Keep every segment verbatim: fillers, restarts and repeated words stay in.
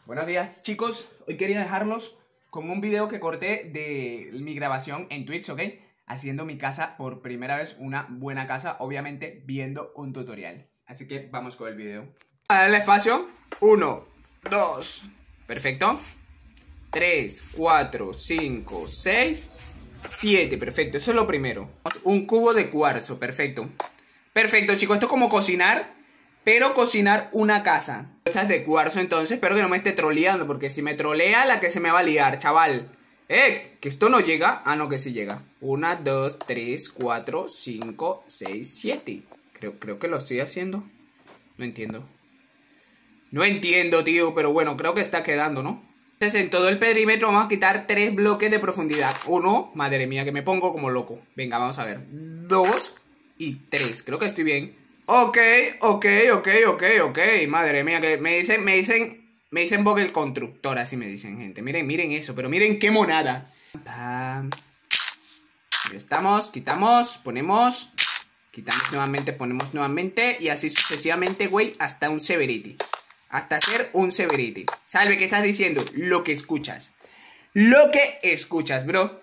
Buenos días, chicos. Hoy quería dejarlos con un video que corté de mi grabación en Twitch, ¿ok? Haciendo mi casa por primera vez, una buena casa, obviamente viendo un tutorial. Así que vamos con el video. A darle espacio. Uno, dos. Perfecto. Tres, cuatro, cinco, seis, siete. Perfecto, eso es lo primero. Un cubo de cuarzo, perfecto. Perfecto, chicos, esto es como cocinar, pero cocinar una casa. Esta es de cuarzo, entonces espero que no me esté troleando, porque si me trolea, la que se me va a liar, chaval. Eh, que esto no llega. Ah, no, que sí llega. Una, dos, tres, cuatro, cinco, seis, siete. Creo, creo que lo estoy haciendo. No entiendo. No entiendo, tío, pero bueno, creo que está quedando, ¿no? Entonces en todo el perímetro vamos a quitar tres bloques de profundidad. Uno, madre mía, que me pongo como loco. Venga, vamos a ver. Dos y tres, creo que estoy bien. Ok, ok, ok, ok, ok. Madre mía, que me dicen, me dicen, me dicen Bob el constructor, así me dicen, gente. Miren, miren eso, pero miren qué monada. Pam. Ya estamos, quitamos, ponemos, quitamos nuevamente, ponemos nuevamente. Y así sucesivamente, güey, hasta un severity. Hasta hacer un severity. Salve, ¿qué estás diciendo? Lo que escuchas. Lo que escuchas, bro.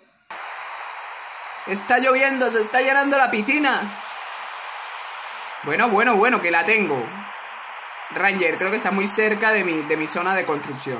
Está lloviendo, se está llenando la piscina. Bueno, bueno, bueno, que la tengo. Ranger, creo que está muy cerca de mi, de mi zona de construcción.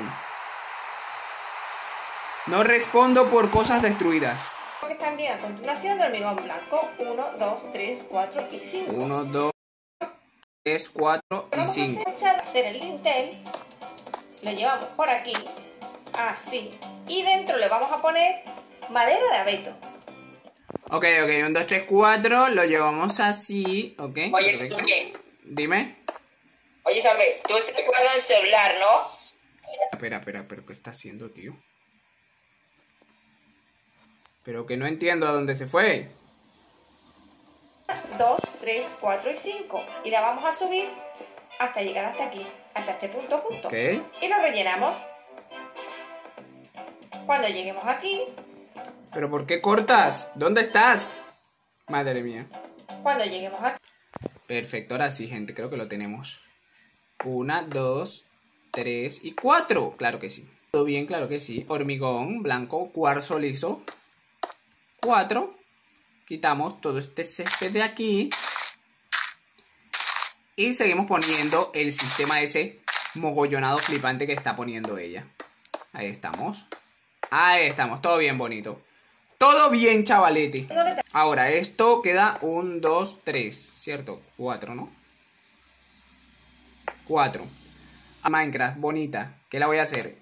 No respondo por cosas destruidas. Que están bien a continuación de hormigón blanco. uno, dos, tres, cuatro y cinco. uno, dos, tres, cuatro y cinco. Vamos a hacer el lintel. Lo llevamos por aquí. Así. Y dentro le vamos a poner madera de abeto. Ok, ok, uno, dos, tres, cuatro. Lo llevamos así. Ok. Oye, perfecto. oye. Dime. Oye, Samuel, tú estás jugando el celular, ¿no? Espera, espera, pero ¿qué está haciendo, tío? Pero que no entiendo a dónde se fue. dos, tres, cuatro y cinco. Y la vamos a subir hasta llegar hasta aquí. Hasta este punto justo. Ok. Y lo rellenamos. Cuando lleguemos aquí. ¿Pero por qué cortas? ¿Dónde estás? Madre mía. Cuando lleguemos aquí. Perfecto, ahora sí, gente, creo que lo tenemos. Una, dos, tres y cuatro. Claro que sí. Todo bien, claro que sí. Hormigón blanco, cuarzo liso. Cuatro. Quitamos todo este césped de aquí. Y seguimos poniendo el sistema ese mogollonado flipante que está poniendo ella. Ahí estamos. Ahí estamos, todo bien bonito. Todo bien, chavalete. Ahora, esto queda un, dos, tres, ¿cierto? Cuatro, ¿no? Cuatro. Minecraft, bonita. ¿Qué la voy a hacer?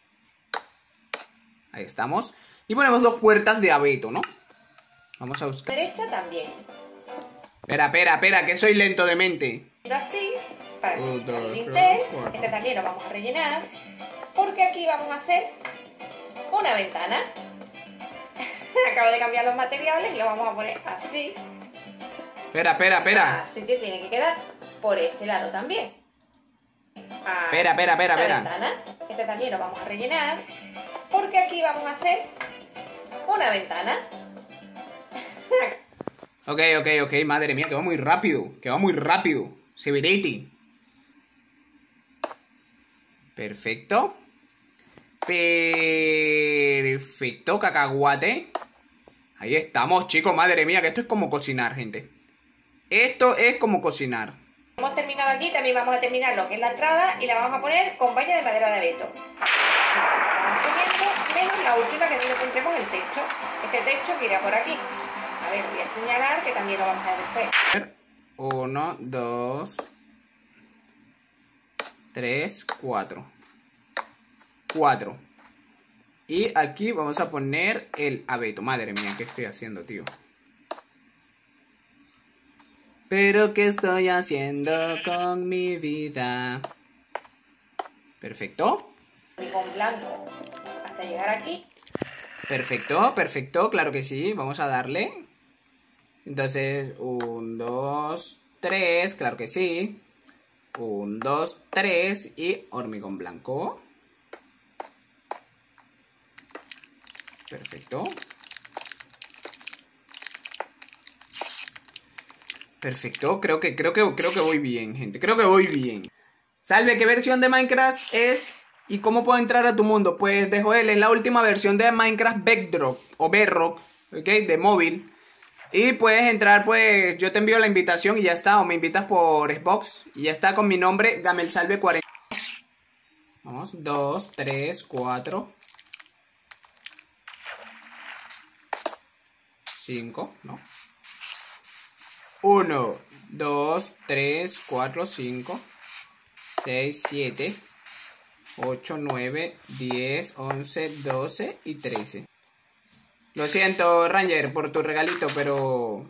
Ahí estamos. Y ponemos dos puertas de abeto, ¿no? Vamos a buscar. Derecha también. Espera, espera, espera, que soy lento de mente. Así, para Un, dos, el lintel. tres, cuatro. Este también lo vamos a rellenar. Porque aquí vamos a hacer una ventana. Acabo de cambiar los materiales y lo vamos a poner así. Espera, espera, espera. Así que tiene que quedar por este lado también. Así, Espera, espera, espera, una espera. ventana. Este también lo vamos a rellenar. Porque aquí vamos a hacer una ventana. Ok, ok, ok, madre mía, que va muy rápido. Que va muy rápido. Severity. Perfecto. Perfecto, cacahuate. Ahí estamos, chicos, madre mía, que esto es como cocinar, gente. Esto es como cocinar. Hemos terminado aquí, también vamos a terminar lo que es la entrada y la vamos a poner con valla de madera de abeto. Vamos poniendo menos la última que no encontremos el techo. Este techo que irá por aquí. A ver, voy a señalar que también lo vamos a hacer después. Uno, dos, tres, cuatro. Cuatro. Y aquí vamos a poner el abeto. Madre mía, ¿qué estoy haciendo, tío? ¿Pero qué estoy haciendo con mi vida? Perfecto. Con blanco hasta llegar aquí. Perfecto, perfecto, claro que sí. Vamos a darle. Entonces, un, dos, tres, claro que sí. Un, dos, tres y hormigón blanco. Perfecto. Perfecto, creo que, creo que, creo que voy bien, gente. Creo que voy bien. Salve, ¿qué versión de Minecraft es ¿Y cómo puedo entrar a tu mundo? Pues de Joel, es la última versión de Minecraft Bedrock o Bedrock, ¿ok? De móvil. Y puedes entrar, pues yo te envío la invitación y ya está. O me invitas por Xbox y ya está con mi nombre, Gamelsalve cuarenta. Vamos, dos, tres, cuatro, cinco, ¿no? uno, dos, tres, cuatro, cinco, seis, siete, ocho, nueve, diez, once, doce y trece. Lo siento, Ranger, por tu regalito, pero...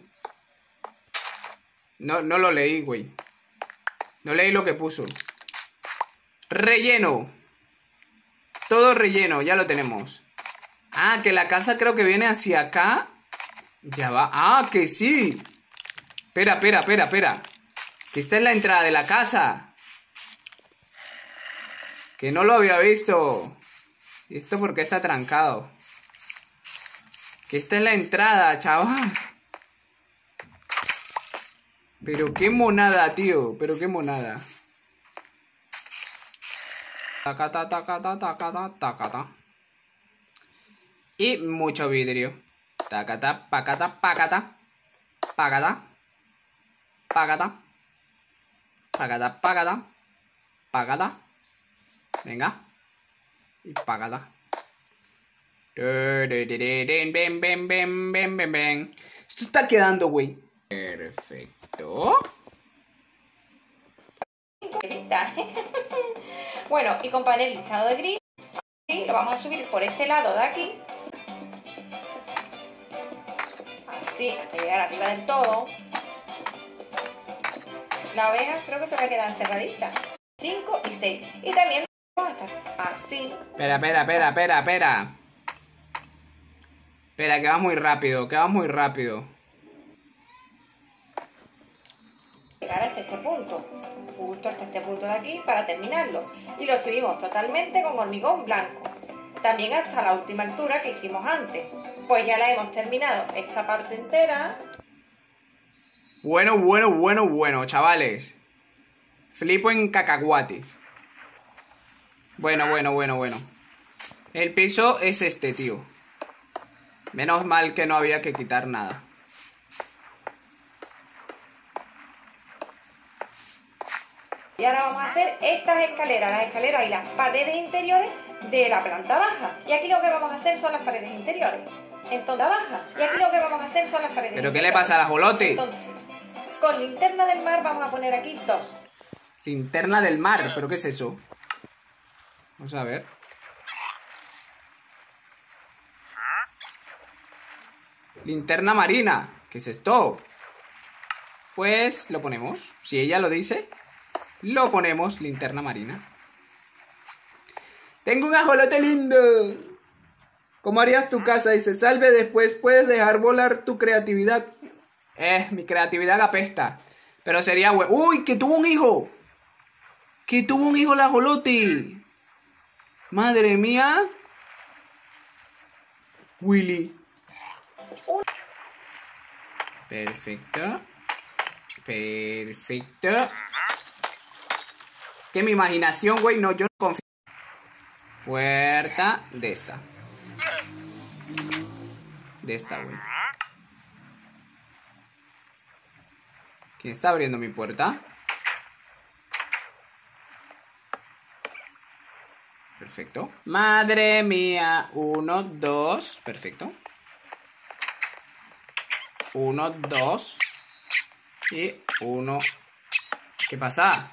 No, no lo leí, güey. No leí lo que puso. Relleno. Todo relleno, ya lo tenemos. Ah, que la casa creo que viene hacia acá. Ya va. Ah, que sí. Espera, espera, espera, espera. Que esta es la entrada de la casa. Que no lo había visto. ¿Y esto por qué está trancado? Que esta es la entrada, chaval. Pero qué monada, tío. Pero qué monada. Tacata, tacata, tacata, tacata. Y mucho vidrio. Tacata, pacata, pacata. Pacata. Pacata. Pacata, pacata. Pacata. Venga. Y pacata. Ven, ven, ven, ven, ven, ven. Esto está quedando, güey. Perfecto. Bueno, y con panel listado de gris, lo vamos a subir por este lado de aquí. Así, hasta llegar arriba del todo. La oveja creo que se va a quedar encerradita. cinco y seis. Y también vamos a estar así. Espera, espera, espera, espera, espera. Espera, que va muy rápido, que va muy rápido. Llegar hasta este punto, justo hasta este punto de aquí para terminarlo. Y lo subimos totalmente con hormigón blanco. También hasta la última altura que hicimos antes. Pues ya la hemos terminado esta parte entera. Bueno, bueno, bueno, bueno, chavales. Flipo en cacahuates. Bueno, bueno, bueno, bueno. El piso es este, tío. Menos mal que no había que quitar nada. Y ahora vamos a hacer estas escaleras, las escaleras y las paredes interiores de la planta baja. Y aquí lo que vamos a hacer son las paredes interiores. Entonces, baja. Y aquí lo que vamos a hacer son las paredes ¿Pero interiores. qué le pasa al ajolote? Entonces, con linterna del mar vamos a poner aquí dos. Linterna del mar, ¿pero qué es eso? Vamos a ver. Linterna marina. ¿Qué es esto? Pues lo ponemos. Si ella lo dice, lo ponemos, linterna marina. Tengo un ajolote lindo. ¿Cómo harías tu casa? Dice, salve, después puedes dejar volar tu creatividad. Eh, mi creatividad apesta. Pero sería bueno. ¡Uy! ¡Que tuvo un hijo! ¡Que tuvo un hijo el ajolote! ¡Madre mía! Willy. Perfecto. Perfecto. Es que mi imaginación, güey, no, yo no confío. Puerta de esta. De esta, güey. ¿Quién está abriendo mi puerta? Perfecto. Madre mía. Uno, dos. Perfecto. Uno, dos. Y uno. ¿Qué pasa?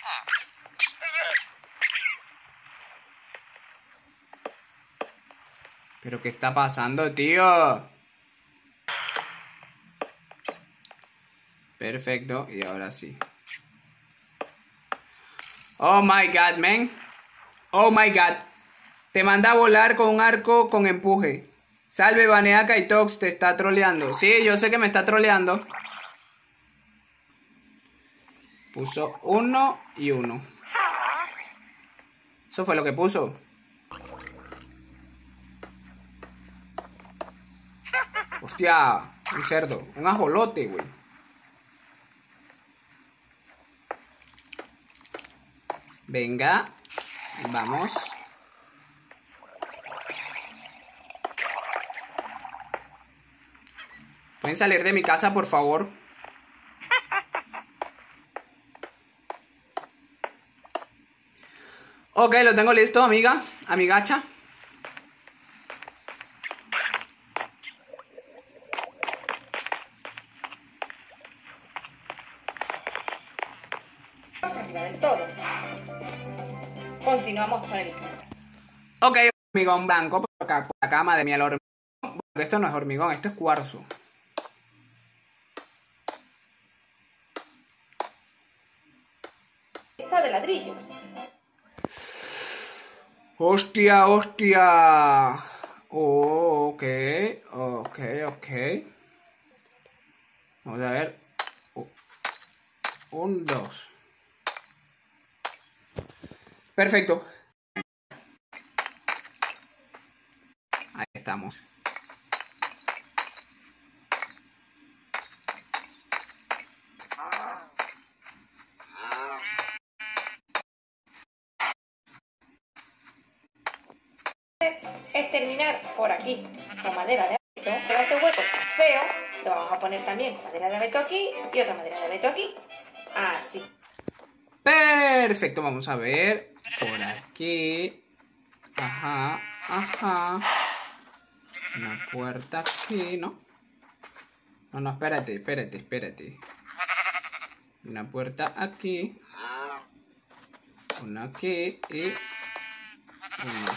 ¿Pero qué está pasando, tío? Perfecto, y ahora sí. Oh my god, man. Oh my god. Te manda a volar con un arco con empuje. Salve, Banea Kaitox, te está troleando. Sí, yo sé que me está troleando. Puso uno y uno. Eso fue lo que puso. Hostia, un cerdo, un ajolote, güey. Venga, Vamos. ¿Pueden salir de mi casa, por favor? Ok, lo tengo listo, amiga. Amigacha. Arriba del todo. Continuamos con el... Ok, hormigón blanco por acá, por acá, madre mía, el hormigón. Bueno, esto no es hormigón, esto es cuarzo. Esta de ladrillo. Hostia, hostia. Oh, ok, ok, ok. Vamos a ver. Oh. Un, dos. Perfecto. Ahí estamos. Es terminar por aquí con madera de abeto, pero este hueco feo lo vamos a poner también con madera de abeto aquí y otra madera de abeto aquí. Así. Perfecto, vamos a ver. Por aquí. Ajá, ajá. Una puerta aquí, ¿no? No, no, espérate, espérate, espérate. Una puerta aquí. Una aquí y una.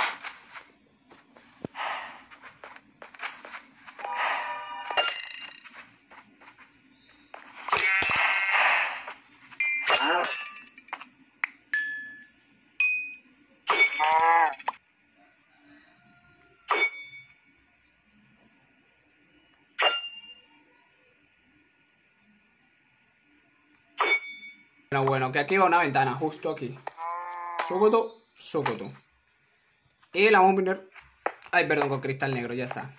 Bueno, bueno, que aquí va una ventana, justo aquí. Socoto, socoto. Y la vamos a poner... Ay, perdón, con cristal negro, ya está.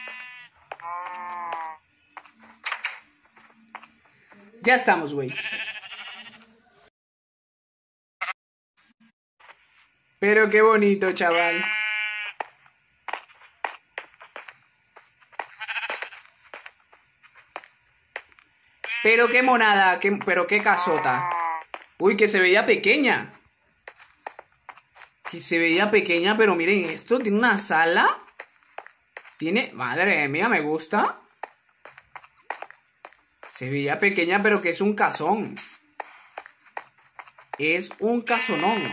Ya estamos, güey. Pero qué bonito, chaval. Pero qué monada, qué, pero qué casota. Uy, que se veía pequeña. Que se veía pequeña, pero miren esto, tiene una sala. Tiene, madre mía, me gusta. Se veía pequeña, pero que es un casón. Es un casonón.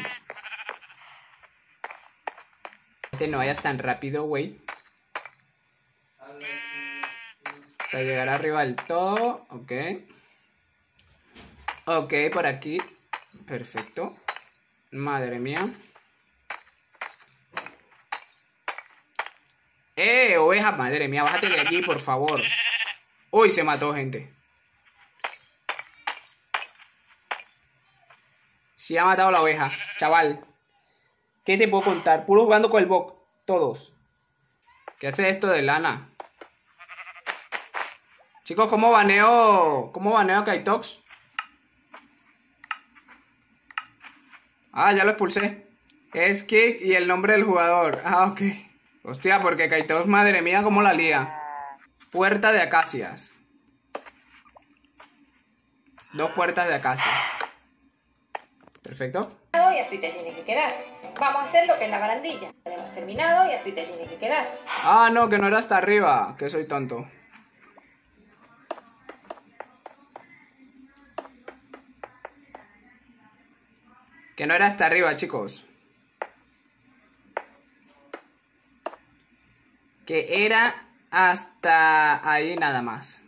No vayas tan rápido, güey. Para llegar arriba del todo. Ok. Ok, por aquí. Perfecto. Madre mía. ¡Eh, oveja! Madre mía, bájate de allí, por favor. Uy, se mató gente. Sí ha matado la oveja, chaval. ¿Qué te puedo contar? Puro jugando con el bot. Todos. ¿Qué hace esto de lana? Chicos, ¿cómo baneo? ¿Cómo baneo a Kaitox? Ah, ya lo expulsé. Es Kick y el nombre del jugador. Ah, ok. Hostia, porque Kaitox, madre mía, cómo la lía. Puerta de acacias. Dos puertas de acacias. Perfecto. Y así te tiene que quedar. Vamos a hacer lo que es la barandilla. Hemos terminado y así te tiene que quedar. Ah, no, que no era hasta arriba. Que soy tonto. Que no era hasta arriba, chicos. Que era hasta ahí nada más.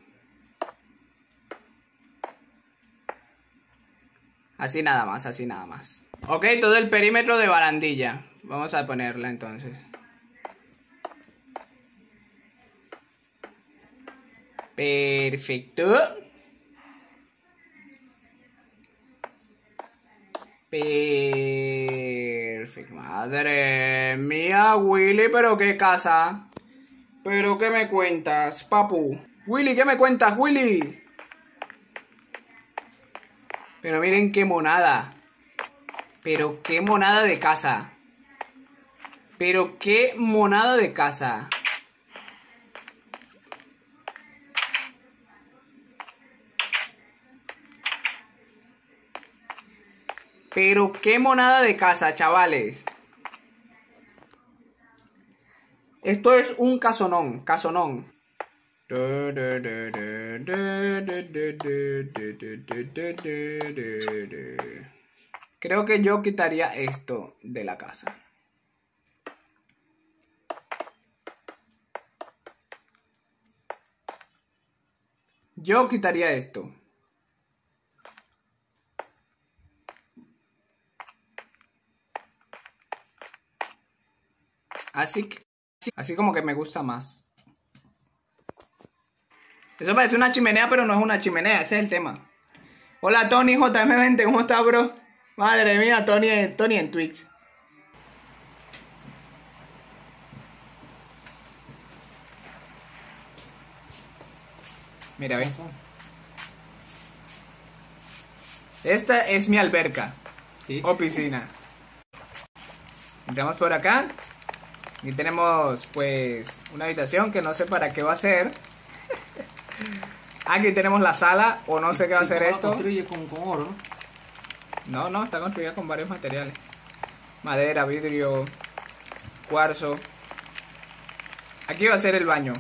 Así nada más, así nada más. Ok, todo el perímetro de barandilla. Vamos a ponerla entonces. Perfecto. Perfecto. Madre mía, Willy, pero qué casa. Pero qué me cuentas, papu. Willy, ¿qué me cuentas, Willy? Pero miren qué monada. Pero qué monada de casa. Pero qué monada de casa. Pero qué monada de casa, chavales. Esto es un casonón, casonón. Creo que yo quitaría esto de la casa. Yo quitaría esto. Así que, así como que me gusta más. Eso parece una chimenea, pero no es una chimenea, ese es el tema. Hola Tony J M veinte, ¿cómo estás, bro? Madre mía, Tony, Tony en Twitch. Mira, ¿ves? Esta es mi alberca. ¿Sí? O piscina. Entramos por acá. Y tenemos, pues, una habitación que no sé para qué va a ser. Aquí tenemos la sala, o no sé qué va a ser esto. Construye con, con oro, ¿no? No, no, está construida con varios materiales. Madera, vidrio, cuarzo. Aquí va a ser el baño.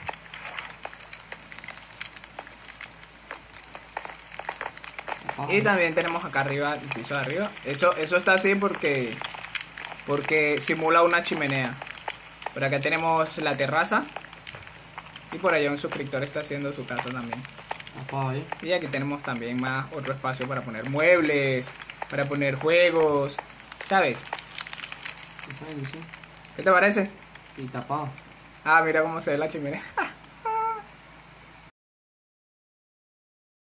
Y también tenemos acá arriba, el piso de arriba. Eso, eso está así porque, porque simula una chimenea. Por acá tenemos la terraza. Y por allá un suscriptor está haciendo su casa también. Y aquí tenemos también más otro espacio para poner muebles, para poner juegos, ¿sabes? ¿Qué te parece? Y tapado. Ah, mira cómo se ve la chimenea.